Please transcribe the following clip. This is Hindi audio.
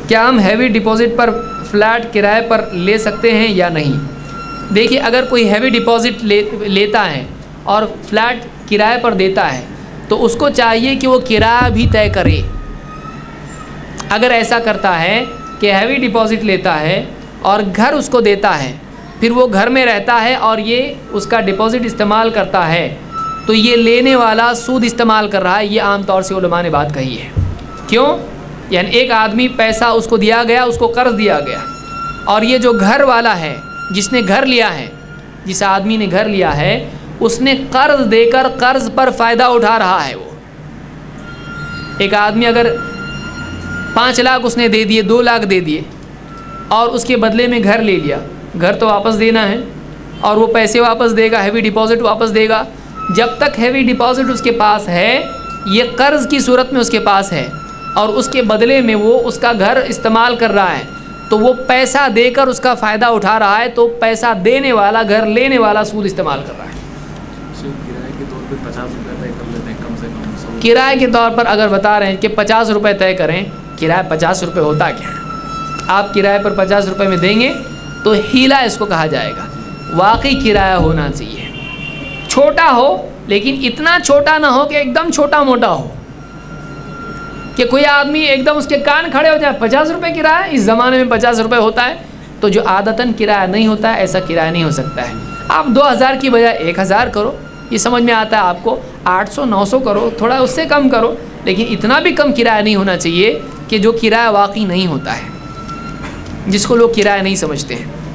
क्या हम हैवी डिपॉज़िट पर फ्लैट किराए पर ले सकते हैं या नहीं? देखिए, अगर कोई हैवी डिपॉज़िट लेता है और फ्लैट किराए पर देता है तो उसको चाहिए कि वो किराया भी तय करे। अगर ऐसा करता है कि हैवी डिपॉज़िट लेता है और घर उसको देता है, फिर वो घर में रहता है और ये उसका डिपॉज़िट इस्तेमाल करता है, तो ये लेने वाला सूद इस्तेमाल कर रहा है। ये आम तौर से उलमा ने बात कही है। क्यों? यानी एक आदमी, पैसा उसको दिया गया, उसको कर्ज दिया गया, और ये जो घर वाला है, जिसने घर लिया है, जिस आदमी ने घर लिया है, उसने कर्ज देकर कर्ज पर फ़ायदा उठा रहा है। वो एक आदमी अगर 5 लाख उसने दे दिए, 2 लाख दे दिए, और उसके बदले में घर ले लिया, घर तो वापस देना है और वो पैसे वापस देगा, हैवी डिपॉज़िट वापस देगा। जब तक हैवी डिपॉज़िट उसके पास है, ये कर्ज़ की सूरत में उसके पास है, और उसके बदले में वो उसका घर इस्तेमाल कर रहा है, तो वो पैसा देकर उसका फ़ायदा उठा रहा है। तो पैसा देने वाला, घर लेने वाला सूद इस्तेमाल कर रहा है। किराए के तौर पर 50 रुपये तय कर लेते हैं, कम से कम। किराए के तौर पर अगर बता रहे हैं कि 50 रुपये तय करें, किराया 50 रुपये होता क्या है? आप किराए पर 50 रुपये में देंगे तो हीला इसको कहा जाएगा। वाकई किराया होना चाहिए, छोटा हो, लेकिन इतना छोटा ना हो कि एकदम छोटा मोटा हो कि कोई आदमी एकदम उसके कान खड़े हो जाए। 50 रुपये किराया, इस ज़माने में 50 रुपये होता है, तो जो आदतन किराया नहीं होता है, ऐसा किराया नहीं हो सकता है। आप 2000 की बजाय 1000 करो, ये समझ में आता है आपको। 800-900 करो, थोड़ा उससे कम करो, लेकिन इतना भी कम किराया नहीं होना चाहिए कि जो किराया वाकई नहीं होता है, जिसको लोग किराया नहीं समझते हैं।